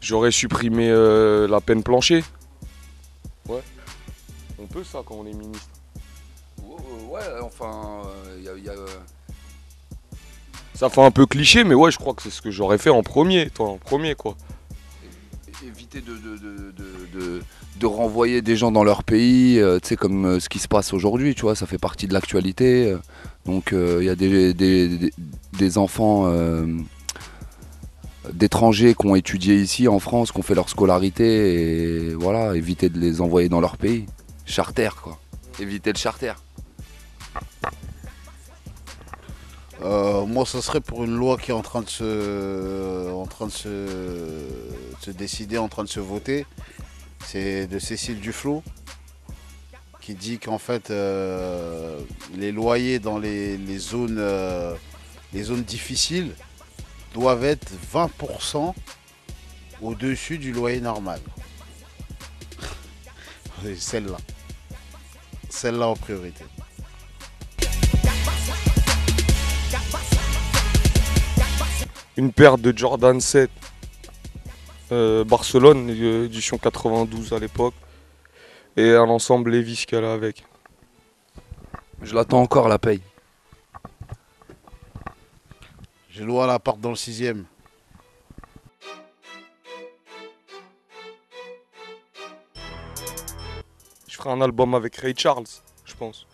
J'aurais supprimé la peine planchée. Ouais. On peut ça quand on est ministre. Ouais, enfin, Ça fait un peu cliché, mais ouais, je crois que c'est ce que j'aurais fait en premier. Toi, en premier, quoi. éviter de renvoyer des gens dans leur pays, tu sais, comme ce qui se passe aujourd'hui, tu vois, ça fait partie de l'actualité. Donc il y a des enfants d'étrangers qui ont étudié ici en France, qui ont fait leur scolarité, et voilà, éviter de les envoyer dans leur pays. Charter, quoi. Éviter le charter. Moi, ce serait pour une loi qui est se décider, en train de se voter. C'est de Cécile Duflot qui dit qu'en fait, les loyers dans les zones difficiles doivent être 20% au-dessus du loyer normal. Et celle-là. Celle-là en priorité. Une paire de Jordan 7 Barcelone, édition 92 à l'époque. Et un ensemble Levi's qu'elle a avec. Je l'attends encore, la paye. J'ai loué un appart dans le 6e. Je ferai un album avec Ray Charles, je pense.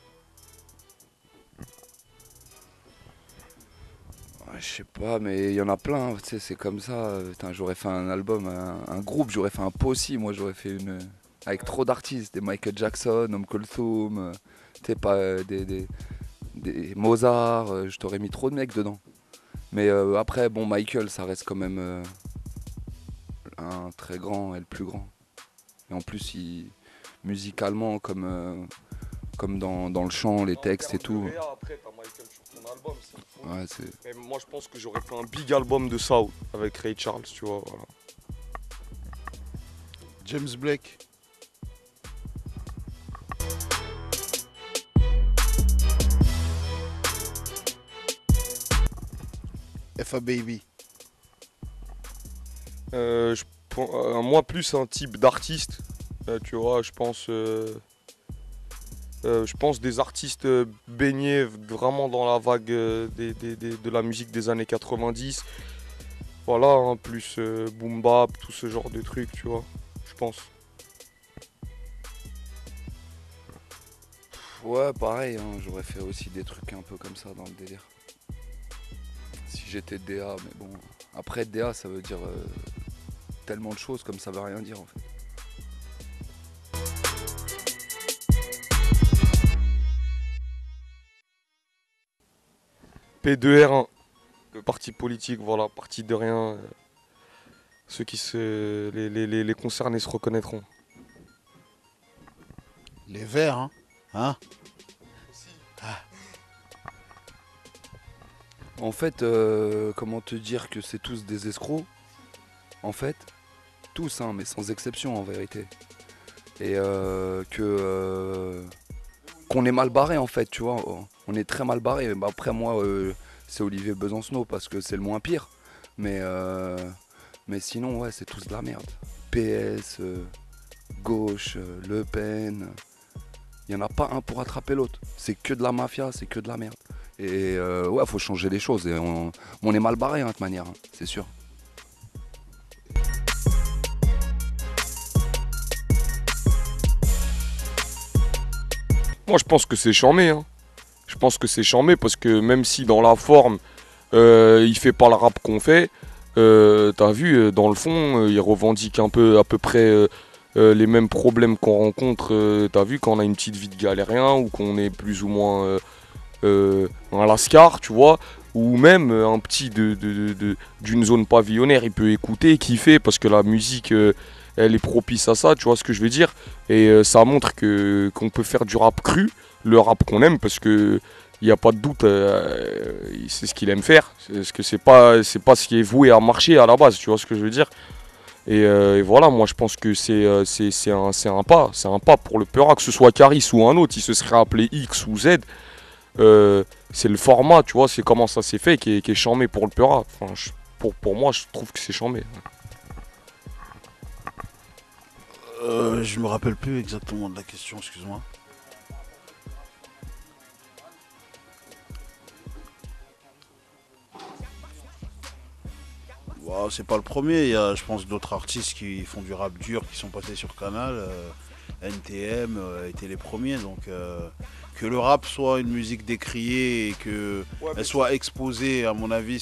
Ouais, je sais pas, mais il y en a plein, tu sais, c'est comme ça. Putain, j'aurais fait un album, un groupe, j'aurais fait un Posse, moi j'aurais fait une. Avec trop d'artistes, des Michael Jackson, Kulthum, tu sais, pas des Mozart, je t'aurais mis trop de mecs dedans. Mais après, bon, Michael, ça reste quand même un très grand et le plus grand. Et en plus, musicalement, comme dans le chant, les textes et tout. Après, t'as Michael sur ton album, Ouais, mais moi, je pense que j'aurais fait un big album de Soul avec Ray Charles, tu vois. Voilà. James Blake. FA Baby. Moi, plus un type d'artiste, tu vois, je pense des artistes baignés vraiment dans la vague de la musique des années 90. Voilà, hein, plus boom bap, tout ce genre de trucs, tu vois, je pense. Ouais, pareil, hein, j'aurais fait aussi des trucs un peu comme ça dans le délire. Si j'étais DA, mais bon. Après, DA, ça veut dire tellement de choses comme ça veut rien dire en fait. P2R1, le parti politique, voilà, parti de rien. Ceux qui les concernés se reconnaîtront. Les Verts, hein. En fait, comment te dire que c'est tous des escrocs? En fait, tous, hein, mais sans exception en vérité. Et qu'on est mal barré en fait, tu vois. On est très mal barré. Bah, après moi, c'est Olivier Besancenot parce que c'est le moins pire. Mais sinon, ouais, c'est tous de la merde. PS, gauche, Le Pen. Il n'y en a pas un pour attraper l'autre. C'est que de la mafia, c'est que de la merde. Et ouais, faut changer les choses. Et on est mal barré, hein, de toute manière, hein, c'est sûr. Moi, je pense que c'est charmé, hein. Je pense que c'est charmé parce que même si dans la forme, il fait pas le rap qu'on fait, t'as vu, dans le fond, il revendique un peu, à peu près les mêmes problèmes qu'on rencontre. T'as vu, quand on a une petite vie de galérien ou qu'on est plus ou moins un lascar, tu vois, ou même un petit d'une zone pavillonnaire, il peut écouter, kiffer parce que la musique, elle est propice à ça, tu vois ce que je veux dire. Et ça montre qu'on peut faire du rap cru, le rap qu'on aime, parce que il n'y a pas de doute, c'est ce qu'il aime faire. Parce que c'est pas ce qui est voué à marcher à la base, tu vois ce que je veux dire. Et voilà, moi je pense que c'est un pas pour le Peura, que ce soit Caris ou un autre, il se serait appelé X ou Z. C'est le format, tu vois, c'est comment ça s'est fait qui est charmé pour le Peura. Enfin, pour moi, je trouve que c'est charmé. Je me rappelle plus exactement de la question, excuse-moi. Wow, c'est pas le premier, il y a je pense d'autres artistes qui font du rap dur qui sont passés sur Canal. NTM étaient les premiers, donc que le rap soit une musique décriée et que elle soit exposée, à mon avis,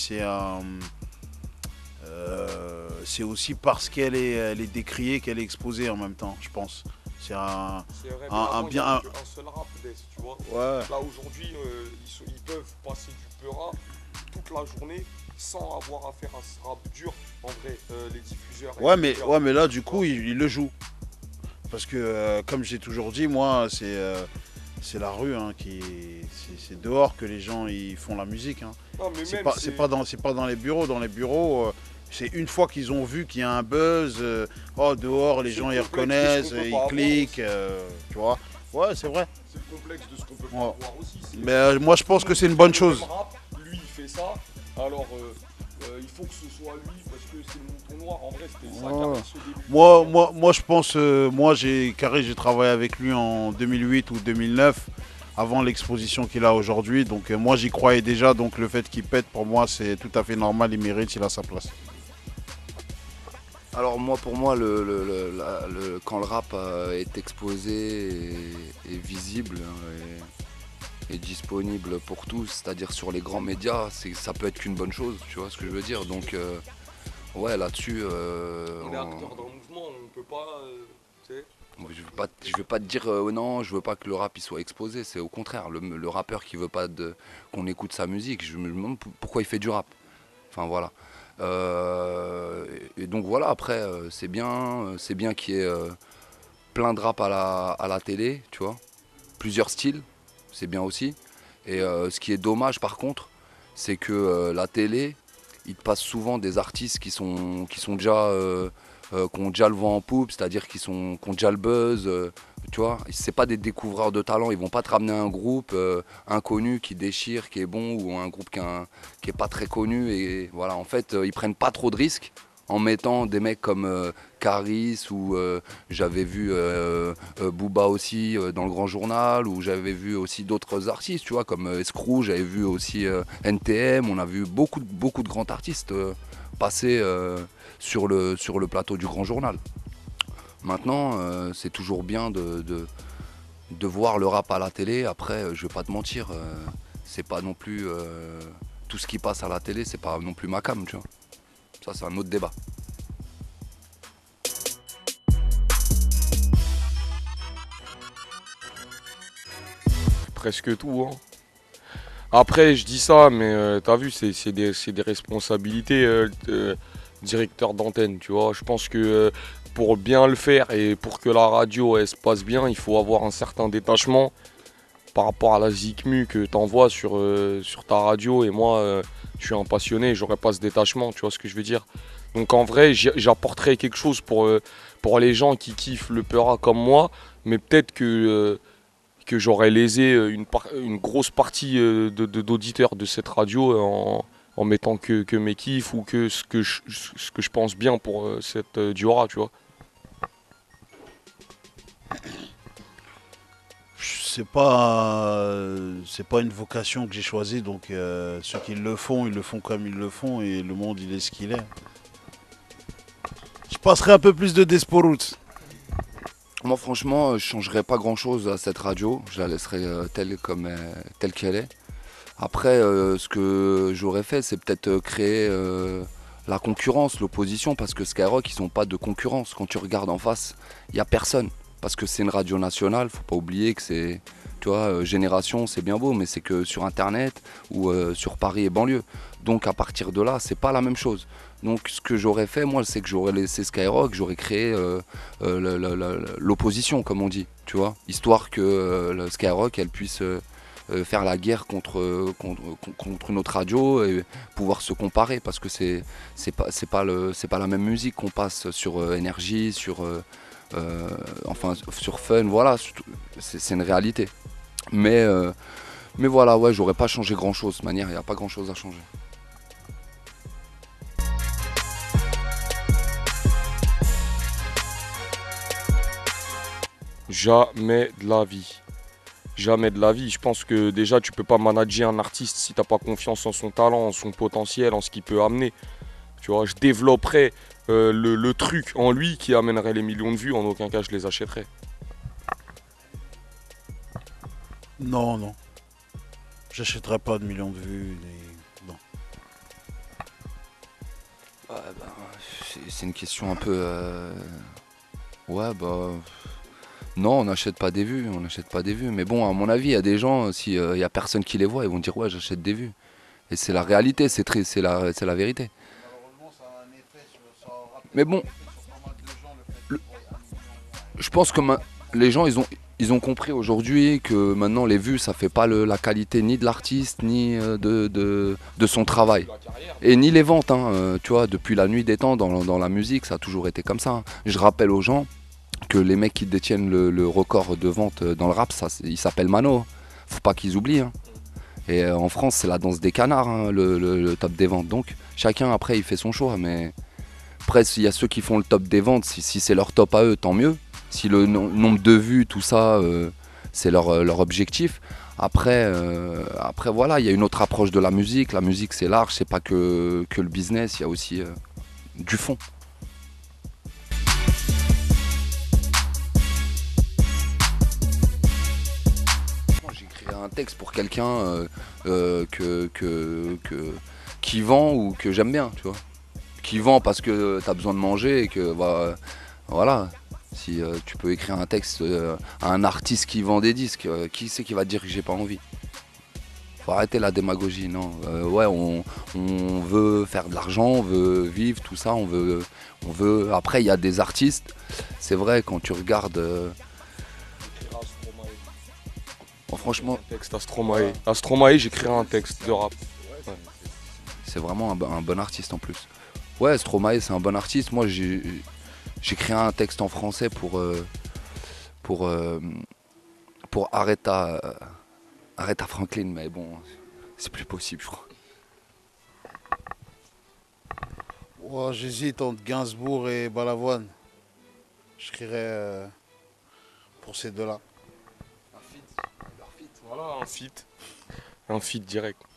c'est aussi parce elle est décriée qu'elle est exposée en même temps, je pense. C'est un bien. Un seul rap, tu vois. Ouais. Là aujourd'hui, ils peuvent passer du peu rap toute la journée sans avoir à faire un rap dur. En vrai, les diffuseurs. Ouais, mais là, du coup, il le joue. Parce que, comme j'ai toujours dit, moi, c'est la rue, hein, c'est dehors que les gens ils font la musique. Hein. Non, mais c'est pas dans les bureaux. Dans les bureaux, c'est une fois qu'ils ont vu qu'il y a un buzz, dehors, les gens ils reconnaissent, ils cliquent, tu vois. Ouais, c'est vrai. C'est le complexe de ce qu'on peut pas voir aussi. Mais moi, je pense que c'est une bonne chose. Rap, lui, il fait ça. Alors, il faut que ce soit lui parce que c'est le mouton noir. En vrai, c'était ça Caris au début. Moi, je pense, j'ai travaillé avec lui en 2008 ou 2009, avant l'exposition qu'il a aujourd'hui. Donc, moi, j'y croyais déjà. Donc, le fait qu'il pète, pour moi, c'est tout à fait normal. Il mérite, il a sa place. Alors pour moi, quand le rap est exposé et visible et disponible pour tous, c'est-à-dire sur les grands médias, ça peut être qu'une bonne chose, tu vois ce que je veux dire. Donc ouais, là-dessus... on est acteur d'un mouvement, on peut pas... tu sais. Je vais pas te dire non, je veux pas que le rap il soit exposé, c'est au contraire, le rappeur qui veut pas qu'on écoute sa musique, je me demande pourquoi il fait du rap. Enfin voilà. Et donc voilà, après c'est bien qu'il y ait plein de rap à la télé, tu vois, plusieurs styles, c'est bien aussi. Et ce qui est dommage par contre, c'est que la télé, il te passe souvent des artistes qui ont déjà le vent en poupe, c'est-à-dire qui ont déjà le buzz. Tu vois, c'est pas des découvreurs de talent, ils vont pas te ramener un groupe inconnu qui déchire, qui est bon, ou un groupe qui est pas très connu. Et voilà, en fait, ils prennent pas trop de risques en mettant des mecs comme Caris, ou j'avais vu Booba aussi dans le Grand Journal, ou j'avais vu aussi d'autres artistes, tu vois, comme Escrew, j'avais vu aussi NTM, on a vu beaucoup de grands artistes passer sur le plateau du Grand Journal. Maintenant, c'est toujours bien de voir le rap à la télé. Après, je vais pas te mentir, c'est pas non plus tout ce qui passe à la télé, c'est pas non plus ma cam, tu vois. Ça, c'est un autre débat. Presque tout, hein. Après, je dis ça, mais t'as vu, c'est des responsabilités directeur d'antenne, tu vois. Je pense que pour bien le faire et pour que la radio elle se passe bien, il faut avoir un certain détachement par rapport à la zikmu que t'envoies sur ta radio. Et moi, je suis un passionné, j'aurais pas ce détachement, tu vois ce que je veux dire. Donc en vrai, j'apporterais quelque chose pour les gens qui kiffent le Peura comme moi, mais peut-être que j'aurais lésé une grosse partie d'auditeurs de cette radio en mettant que mes kiffs ou que ce que je pense bien pour cette Diora, tu vois. C'est pas une vocation que j'ai choisie, donc ceux qui le font, ils le font comme ils le font, et le monde il est ce qu'il est. Je passerai un peu plus de Desporout. Moi franchement, je changerais pas grand chose à cette radio, je la laisserais telle qu'elle est. Après, ce que j'aurais fait, c'est peut-être créer la concurrence, l'opposition, parce que Skyrock, ils n'ont pas de concurrence. Quand tu regardes en face, il n'y a personne. Parce que c'est une radio nationale, faut pas oublier que c'est, tu vois, Génération, c'est bien beau, mais c'est que sur Internet ou sur Paris et banlieue. Donc à partir de là, c'est pas la même chose. Donc ce que j'aurais fait, moi, c'est que j'aurais laissé Skyrock, j'aurais créé l'opposition, comme on dit, tu vois, histoire que le Skyrock, elle puisse faire la guerre contre notre radio et pouvoir se comparer, parce que c'est pas la même musique qu'on passe sur Énergie, sur Fun, voilà, c'est une réalité. Mais voilà, ouais, j'aurais pas changé grand chose. De toute manière, il n'y a pas grand chose à changer. Jamais de la vie. Jamais de la vie. Je pense que déjà, tu peux pas manager un artiste si t'as pas confiance en son talent, en son potentiel, en ce qu'il peut amener. Tu vois, je développerais le truc en lui qui amènerait les millions de vues. En aucun cas, je les achèterais. Non, non. J'achèterai pas de millions de vues. Non. Ouais, bah, c'est une question un peu. Ouais, bah. Non, on n'achète pas des vues, on n'achète pas des vues. Mais bon, à mon avis, il y a des gens, s'il n'y a personne qui les voit, ils vont dire ouais, j'achète des vues. Et c'est la réalité, c'est triste, c'est la vérité. Malheureusement, ça a un effet Mais bon, je pense que les gens, ils ont compris aujourd'hui que maintenant les vues, ça fait pas la qualité ni de l'artiste, ni de son travail. Et ni les ventes, hein, tu vois, depuis la nuit des temps, dans la musique, ça a toujours été comme ça, hein. Je rappelle aux gens que les mecs qui détiennent le record de vente dans le rap, ils s'appellent Mano. Faut pas qu'ils oublient, hein. Et en France, c'est la danse des canards, hein, le top des ventes. Donc, chacun, après, il fait son choix. Mais après, il y a ceux qui font le top des ventes. Si c'est leur top à eux, tant mieux. Si le nombre de vues, tout ça, c'est leur objectif. Après, voilà, il y a une autre approche de la musique. La musique, c'est large, c'est pas que le business, il y a aussi du fond. J'ai écrit un texte pour quelqu'un qui vend ou que j'aime bien, tu vois. Qui vend parce que tu as besoin de manger et que voilà. Si tu peux écrire un texte à un artiste qui vend des disques, qui c'est qui va te dire que j'ai pas envie? Faut arrêter la démagogie, non. Ouais, on veut faire de l'argent, on veut vivre, tout ça, on veut. Après, il y a des artistes, c'est vrai, quand tu regardes. Bon, franchement, Un texte à Stromae. À Stromae, j'écrirai un texte de rap. Ouais. c'est vraiment un bon artiste en plus. Ouais, Stromae, c'est un bon artiste. Moi, j'écris un texte en français pour, euh, pour Aretha Franklin, mais bon, c'est plus possible, je crois. Ouais, j'hésite entre Gainsbourg et Balavoine. J'écrirais pour ces deux-là. Voilà, un feat. Un feat direct.